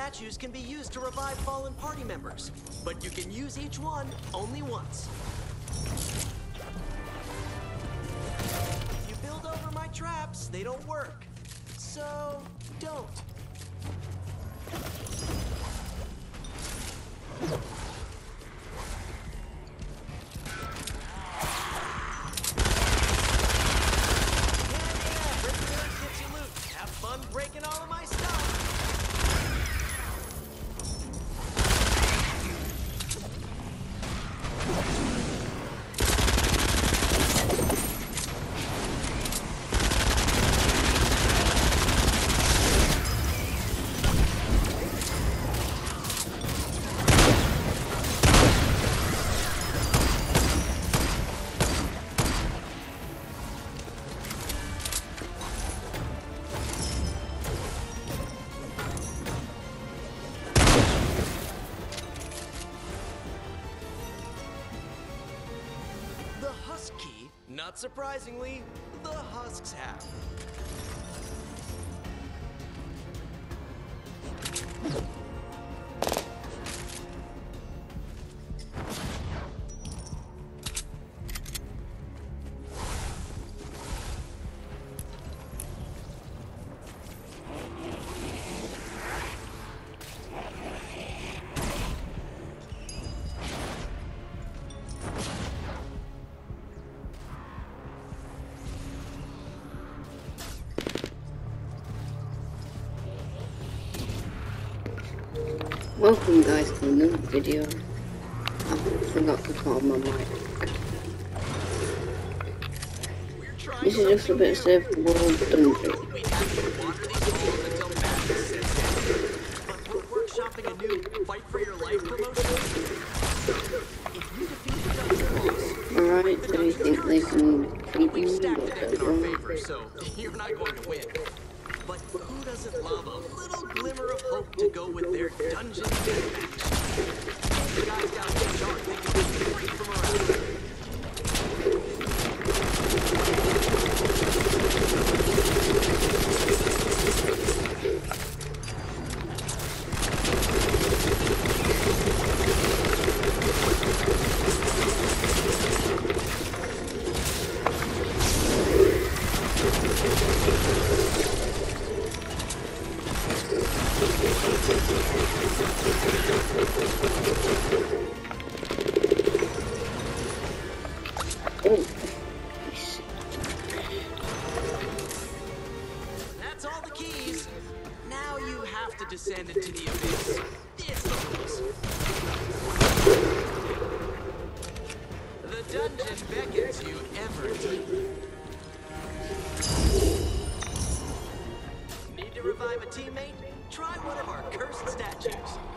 statues can be used to revive fallen party members, but you can use each one only once. If you build over my traps, they don't work. So, don't. Breaking all of my stuff. Key, not surprisingly, the husks have. Welcome guys to another video. I forgot to turn on my mic. This is just a bit of Surf World Dungeon. But we're workshopping a new Fight for Your Life promotion. If you defeat the dungeon boss, alright, so you think they can beat we've me? stacked the deck in our favor, so you're not going to win. But who doesn't love a little glimmer of hope to go with their dungeon deathmatch? The guys down in the dark think it's great for morale. That's all the keys. Now you have to descend into the abyss. It's the rules. The dungeon beckons you ever deeper. Need to revive a teammate? Try one of our cursed statues.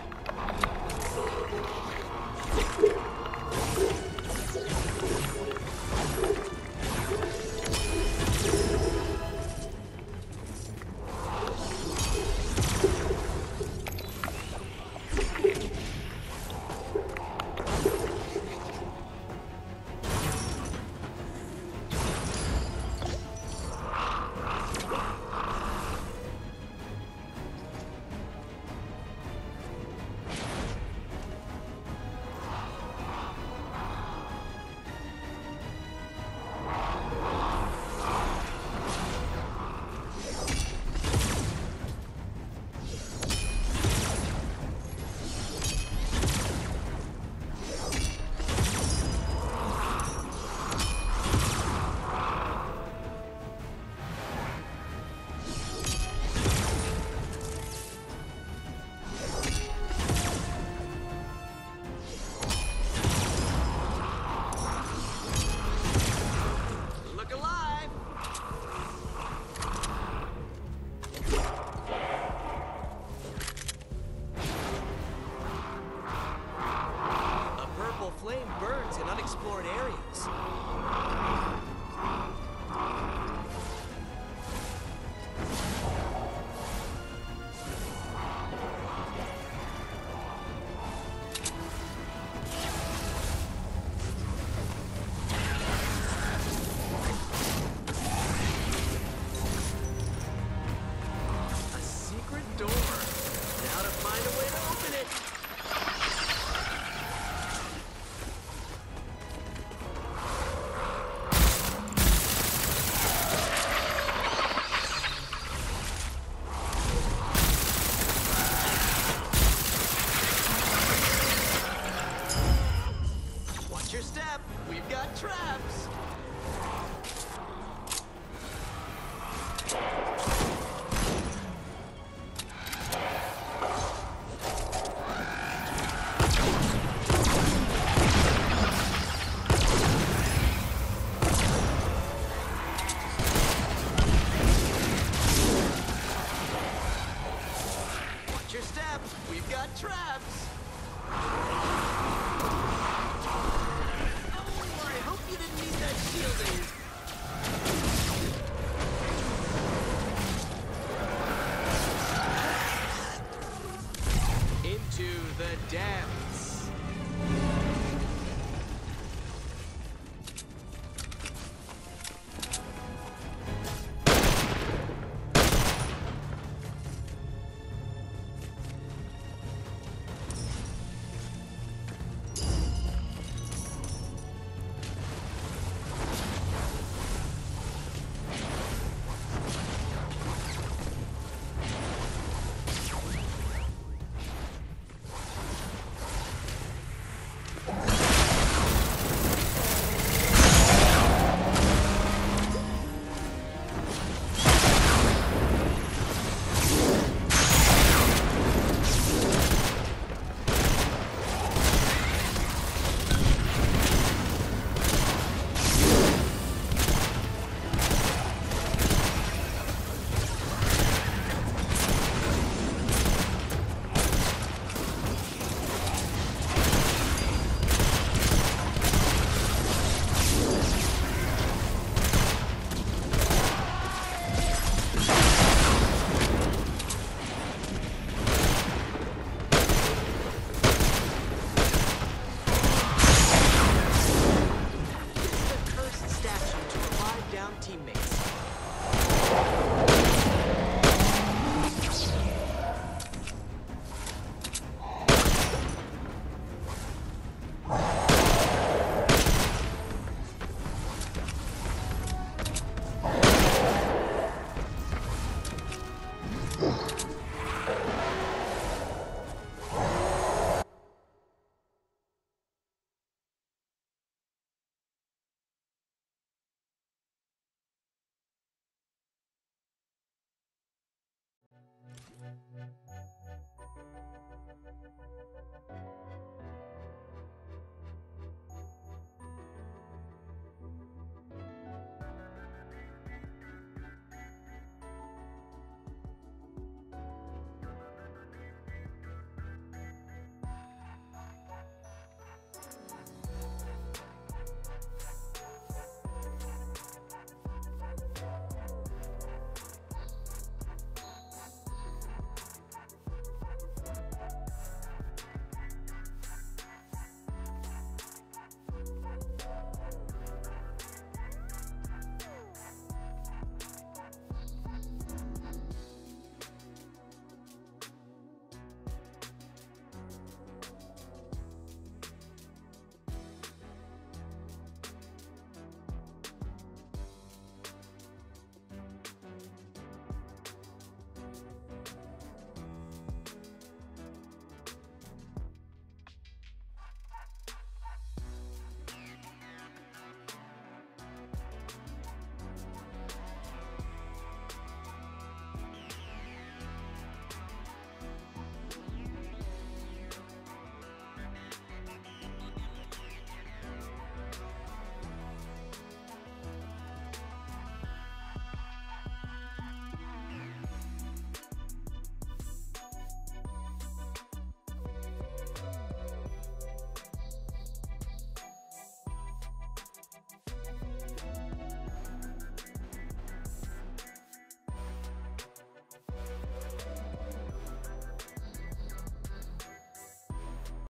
Unexplored areas. A secret door. Now to find a we've got traps. Watch your step. We've got traps. Oh, I hope you didn't need that shielding. Into the depths. Teammates.